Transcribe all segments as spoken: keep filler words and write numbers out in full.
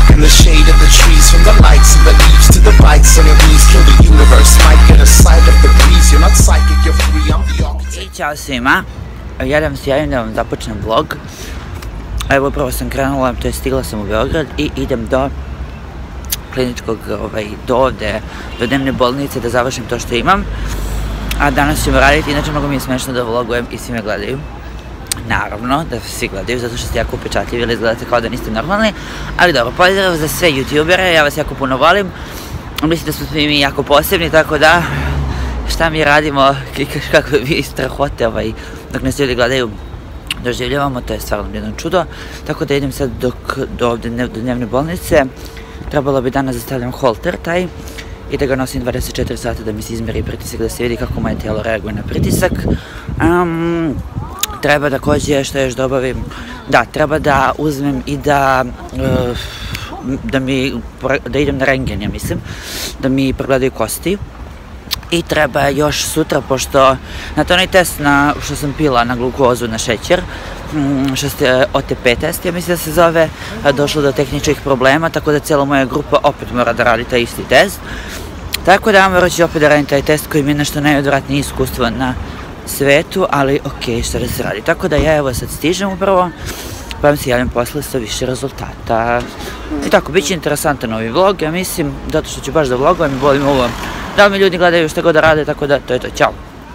walk in the shade of the trees, from the lights and the leaves to the bites on your knees. Kill the universe, might get a sight of the breeze. You're not psychic, you're free, I'm the architect. I ćao svima, ja da vam se javim da vam započnem vlog. Evo upravo sam krenula, to je stigla sam u Beograd i idem do kliničkog, ovaj, do ovde, do dnevne bolnice da završim to što imam. A danas ćemo raditi, inače mnogo mi je smešno da vlogujem i svi me gledaju. Naravno, da svi gledaju, zato što ste jako upečatljivi ili izgledate kao da niste normalni. Ali dobro, pozdrav za sve youtubere, ja vas jako puno volim. Mislim da smo svi mi jako posebni, tako da šta mi radimo, kakve vi strahote ovaj, dok nas ljudi gledaju doživljavamo, to je stvarno jedno čudo. Tako da idem sad dok, do ovde do dnevne bolnice. Trebalo bi danas da stavljam holter taj i da ga nosim dvadeset četiri sata da mi se izmeri pritisak, da se vidi kako moje tijelo reaguje na pritisak. Um, treba takođe, što još da obavim, da, treba da uzmem i da, uh, da mi, da idem na rentgen, ja mislim, da mi pregledaju kosti. I treba još sutra, pošto na to onaj test na, što sam pila na glukozu, na šećer, što ste O T P test, ja mislim da se zove, došlo do tehničkih problema, tako da cijela moja grupa opet mora da radi taj isti test. Tako da morat ću opet da radim taj test koji mi je nešto najodvratnije iskustvo na svetu, ali okej, šta da se radi. Tako da ja evo sad stižem upravo, pa vam se javljam posle sa više rezultata. I tako, bit će interesantan ovaj vlog, ja mislim, zato što ću baš da vlogujem i volim ovo. Da li mi ljudi gledaju šta god da rade, tako da to je to, ćao.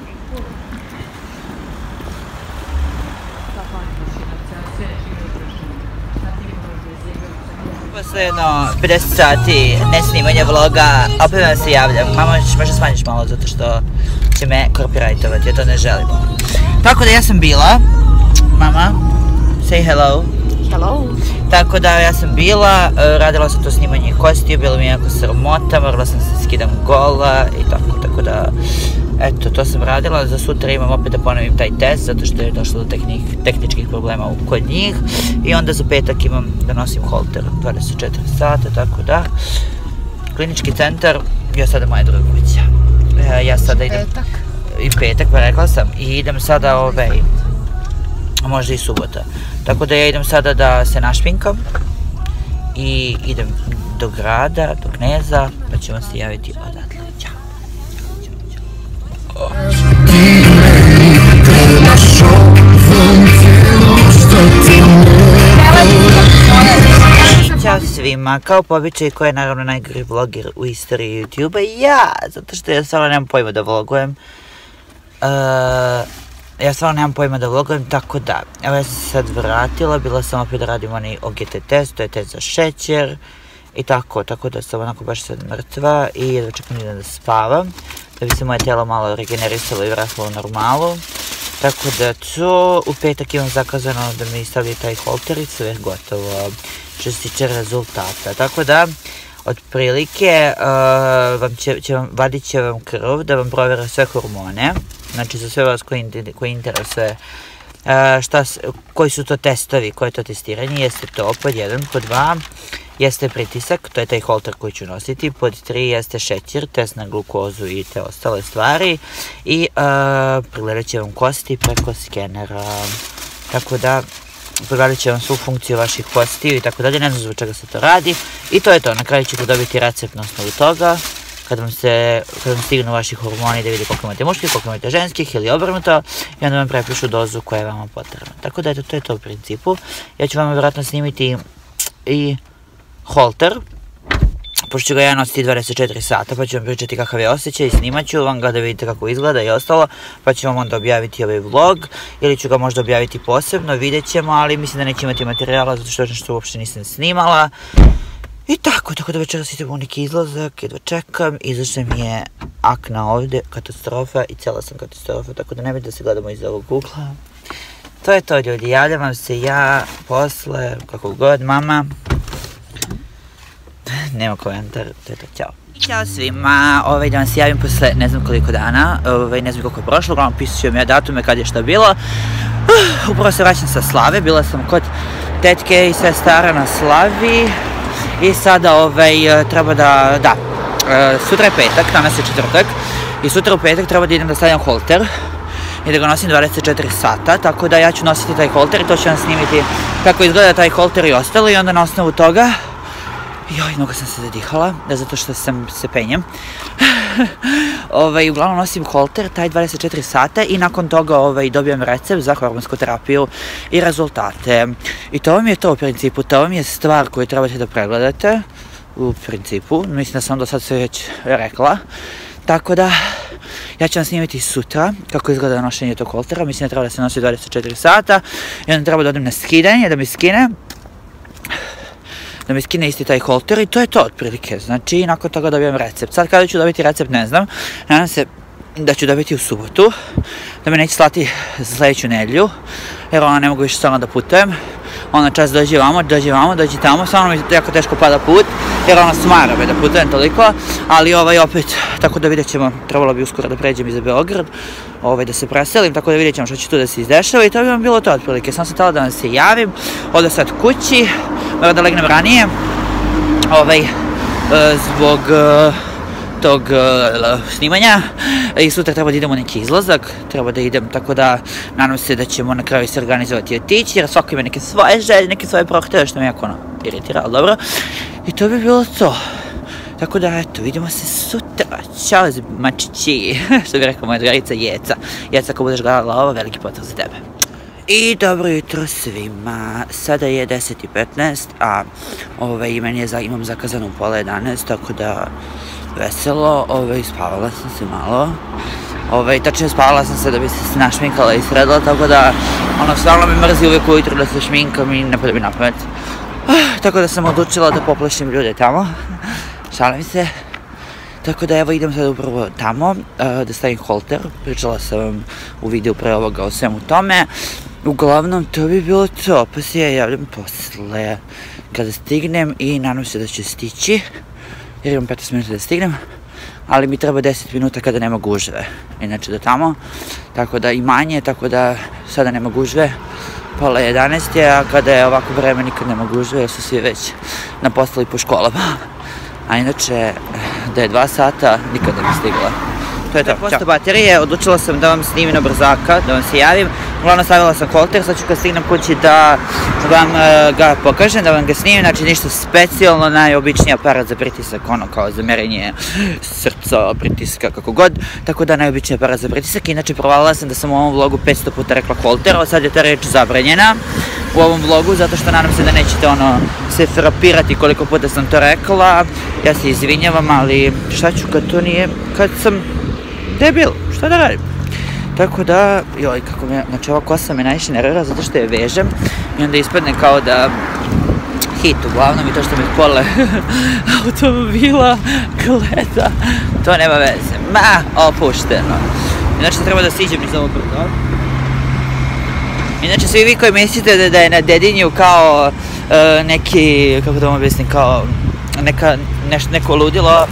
Posle jedno pedeset sati nesnimanja vloga, opet vam se javljam. Mama, možda smanjiš malo zato što će me copyrightovati, ja to ne želim. Tako da ja sam bila, mama, say hello. Hello. Tako da ja sam bila, radila sam to snimanje kosti, bilo mi je jako sramota, morala sam se skidam gola i tako, tako da, eto, to sam radila. Za sutra imam opet da ponovim taj test, zato što je došlo do tehničkih problema kod njih. I onda za petak imam da nosim holter dvadeset četiri sata, tako da, klinički centar, ja sada moja druga kuća. Ja sada idem... Petak? I petak, pa rekla sam, i idem sada ove... možda i subota. Tako da ja idem sada da se našpinkam i idem do grada, do Kneza, pa ćemo se javiti odatle. Ćao. Ćao svima, kao po običaju ko je naravno najgori vloger u istoriji YouTube-a, ja, zato što ja stvarno nemam pojma da vlogujem. Ja stvarno nemam pojma da vlogujem, tako da, evo ja sam se sad vratila, bila sam opet da radim onaj O G T test, to je test za šećer i tako, tako da sam onako baš sad mrtva i jedva čekam da spavam, da bi se moje tijelo malo regenerisalo i vratilo u normalu. Tako da to, u petak imam zakazano da mi stavlji taj holter i sve gotovo što se tiče rezultata. Tako da, otprilike, vadit će vam krv da vam provjera sve hormone. Znači za sve vas koji interesuje koji su to testovi, koje je to testiranje, jeste to pod jedan, pod dva jeste pritisak, to je taj holter koji ću nositi, pod tri jeste šećer, test na glukozu i te ostale stvari i pregledat će vam kosti preko skenera, tako da pregledat će vam svu funkciju vaših kostiju i tako dalje, ne znam zbog čega se to radi i to je to, na kraju ćete dobiti recept na osnovu toga. Kad vam se, kad vam stignu vaši hormoni da vidi koliko imate muških, koliko imate ženskih ili obrnuto i onda vam prepišu dozu koja je vama potrebna. Tako da eto, to je to u principu. Ja ću vam vjerojatno snimiti i holter, pošto ću ga ja nositi dvadeset četiri sata, pa ću vam pričati kakav je osjećaj i snimat ću vam ga da vidite kako izgleda i ostalo, pa ću vam onda objaviti ovaj vlog ili ću ga možda objaviti posebno, vidjet ćemo, ali mislim da neće imati materijala zato što je nešto uopšte nisam snimala. I tako, tako da večeras idem u neki izlazak, jedva čekam, izašla mi je akna ovde, katastrofa i cijela sam katastrofa, tako da ne bih da se gledamo iz ovog ugla. To je to ljudi, javljam vam se ja posle, kako god, mama. Nema komentar, to je to, ćao. Ćao svima, ovaj da vam se javim posle ne znam koliko dana, ovaj ne znam koliko je prošlo, uglavnom pisat ću vam ja datume kad je šta bilo. Upravo se vraćam sa slave, bila sam kod tetke i sestara na slavi. I sada ovaj, treba da, da, sutra je petak, danas je četvrtak i sutra u petak treba da idem da stavljam holter i da ga nosim dvadeset četiri sata, tako da ja ću nositi taj holter i to ću vam snimiti kako izgleda taj holter i ostalo i onda na osnovu toga Joj, mnogo sam se zadihala, zato što sam se penjem. Ovaj, uglavnom nosim holter, taj dvadeset četiri sata i nakon toga ovaj, dobijem recept za hormonsku terapiju i rezultate. I to vam je to u principu, to vam je stvar koju trebate da pregledate, u principu, mislim da sam do sad sve već rekla. Tako da, ja ću vam snimiti sutra kako izgleda nošenje tog holtera, mislim da treba da se nosi dvadeset četiri sata i onda treba da odem na skidanje, da mi skine. Da mi skine isti taj holter i to je to otprilike, znači nakon toga dobijem recept. Sad kada ću dobiti recept ne znam, nadam se da ću dobiti u subotu, da me neće slati za sljedeću nedjelju, jer ona ne mogu više samo da putujem. Ona čas dođe vamo, dođe vamo, dođe tamo, samo mi jako teško pada put, jer ona smara me da putujem toliko, ali ovaj opet, tako da vidjet ćemo, trebalo bi uskoro da pređem i za Beograd, ovaj, da se preselim, tako da vidjet ćemo što će tu da se izdešava i to bi vam bilo to otprilike. Sam sam htjela da vam se javim, ovdje sad kući, moram da legnem ranije, ovaj, zbog tog uh, snimanja i sutra treba da idemo u neki izlazak, treba da idem, tako da nadam se da ćemo na kraju se organizovati i otići, jer svako ima neke svoje želje, neke svoje prohteve, što me jako ono iritira, ali dobro. I to bi bilo to. Tako da, eto, vidimo se sutra. Ćao, mačići, što bi rekao moja drugarica Jeca. Jeca, ako budeš gledala ovo, veliki pozdrav za tebe. I dobro jutro svima, sada je deset i petnaest, a ovaj, meni je, imam zakazano u pola jedanaest, tako da veselo, ovaj, spavala sam se malo, ovaj, tačnije spavala sam se da bi se našminkala i sredila, tako da, ono, stvarno me mrzi uvijek ujutru da se šminkam i ne pada mi na pamet. Ah, tako da sam odlučila da poplašim ljude tamo, šalim se. Tako da evo idem sad upravo tamo uh, da stavim holter, pričala sam vam u videu pre ovoga o svemu tome. Uglavnom to bi bilo to, pa se ja javljam posle kada stignem i nadam se da ću stići, jer imam petnaest minuta da stignem, ali mi treba deset minuta kada nema gužve, inače do tamo, tako da i manje, tako da sada nema gužve, pola jedanaest je, a kada je ovako vreme nikad nema gužve, jer su svi već napostali po školama. A inače, da je dva sata, nikad ne bi stigla. To je to. Posto baterije, odlučila sam da vam snimim na brzaka, da vam se javim. Uglavnom stavila sam holter, sad ću kad stignem kući da vam uh, ga pokažem, da vam ga snimim. Znači ništa specijalno, najobičniji aparat za pritisak, ono kao za merenje srca, pritiska, kako god. Tako da najobičniji aparat za pritisak. Inače provalila sam da sam u ovom vlogu petsto puta rekla holter, a sad je ta reč zabranjena u ovom vlogu, zato što nadam se da nećete ono se frapirati koliko puta sam to rekla. Ja se izvinjavam, ali šta ću kad to nije, kad sam debil, šta da radim? Tako da, joj, kako me, znači ova kosa me najviše nervira zato što je vežem i onda ispadne kao da hit, uglavnom i to što mi pola automobila gleda, to nema veze, ma, opušteno. Inače treba da siđem iz ovog brda. Inače svi vi koji mislite da, da je na Dedinju kao uh, neki, kako da vam objasnim, kao neka, neš, neko ludilo,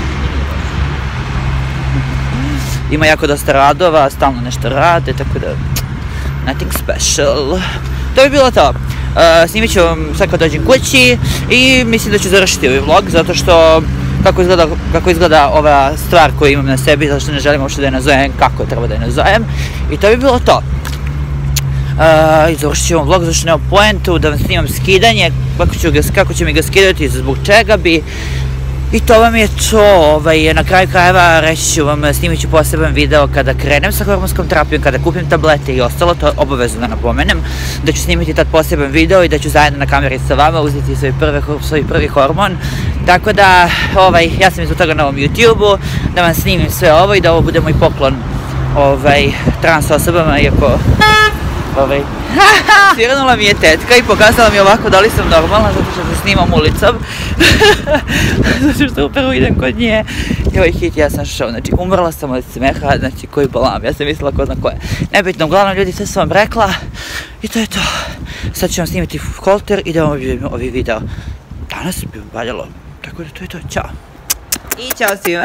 ima jako dosta radova, stalno nešto rade, tako da, nothing special. To bi bilo to. Uh, snimit ću vam sad kad dođem kući i mislim da ću završiti ovaj vlog, zato što kako izgleda, kako izgleda ova stvar koju imam na sebi, zato što ne želim uopšte da je nazovem kako treba da je nazovem. I to bi bilo to. Uh, I završit ću vam vlog, zato što nemam poentu, da vam snimam skidanje, kako ću, ga, kako ću mi ga skidati, zbog čega bi. I to vam je to, ovaj, na kraju krajeva reći ću vam, snimit ću poseban video kada krenem sa hormonskom terapijom, kada kupim tablete i ostalo, to obavezno da napomenem, da ću snimiti tad poseban video i da ću zajedno na kameri sa vama uzeti svoj prvi, svoj prvi hormon. Tako da, ovaj, ja sam izbog toga na ovom YouTube-u, da vam snimim sve ovo i da ovo bude moj poklon ovaj, trans osobama, iako ovaj, svirnula mi je tetka i pokazala mi ovako da li sam normalna, zato što se snimam ulicom. Zato što upravo idem kod nje. I ovaj hit, ja sam šao, znači umrla sam od smeha, znači koji balam, ja sam mislila ko zna koje. Nebitno, uglavnom ljudi, sve sam vam rekla i to je to. Sad ću vam snimiti holter i da vam objavim ovaj video. Danas bi vam valjalo, tako da to je to, čao. I čao svima.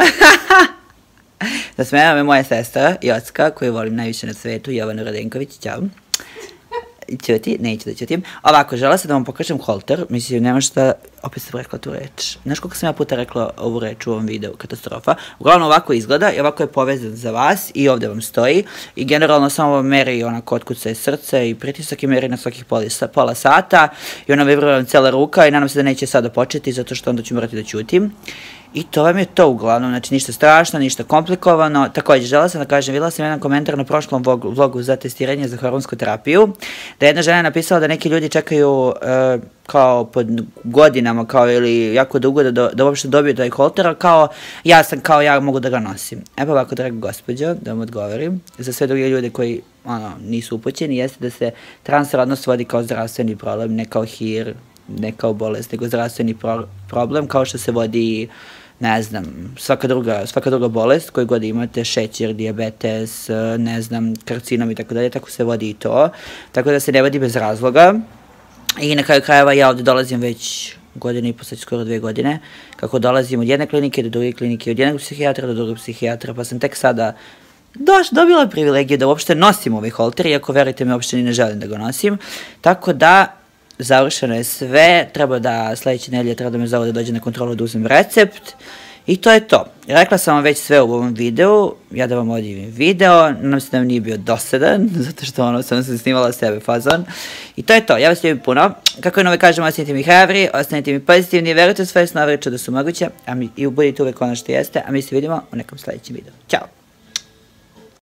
Zasmejala me moja sestra, Jocka, koju volim najviše na svetu, Jovana Radenković, čao. ćuti, neću da ćutim. Ovako, žela sam da vam pokažem holter, mislim, nema šta, opet sam rekla tu reč. Znaš koliko sam ja puta rekla ovu reč u ovom videu, katastrofa. Uglavnom ovako izgleda i ovako je povezan za vas i ovde vam stoji i generalno samo meri onako otkuca je srce i pritisak i meri na svakih pola sata i ona vibrira vam cela ruka i nadam se da neće sada početi zato što onda ću morati da ćutim. I to vam je to uglavnom, znači ništa strašno, ništa komplikovano. Također, žela sam da kažem, videla sam jedan komentar na prošlom vlogu za testiranje za hormonsku terapiju, da je jedna žena napisala da neki ljudi čekaju e, kao pod godinama, kao ili jako dugo da, da uopšte dobiju taj holter, ali kao ja sam, kao ja mogu da ga nosim. E pa ovako, draga gospođo, da vam odgovorim, za sve druge ljude koji ono, nisu upućeni, jeste da se transrodnost vodi kao zdravstveni problem, ne kao hir, ne kao bolest, nego zdravstveni pro problem, kao što se vodi, ne znam, svaka druga, svaka druga bolest koju god imate, šećer, dijabetes, ne znam, karcinom i tako dalje, tako se vodi i to. Tako da se ne vodi bez razloga. I na kraju krajeva ja ovde dolazim već godine i po, sad skoro dve godine, kako dolazim od jedne klinike do druge klinike, od jednog psihijatra do drugog psihijatra, pa sam tek sada Doš, dobila privilegiju da uopšte nosim ovaj holter, iako verujte mi, uopšte ni ne želim da ga nosim. Tako da, završeno je sve, treba da sledeće nedelje treba da me zovu da dođe na kontrolu da uzmem recept i to je to. Rekla sam vam već sve u ovom videu, ja da vam odjavim video, nadam se da vam nije bio dosadan, zato što ono sam se snimala sebe fazon. I to je to, ja vas ljubim puno. Kako je nove kažem, ostanite mi hrabri, ostanite mi pozitivni, verujte u svoje snove, da su moguće, a mi, i budite uvek ono što jeste, a mi se vidimo u nekom sledećem videu. Ćao!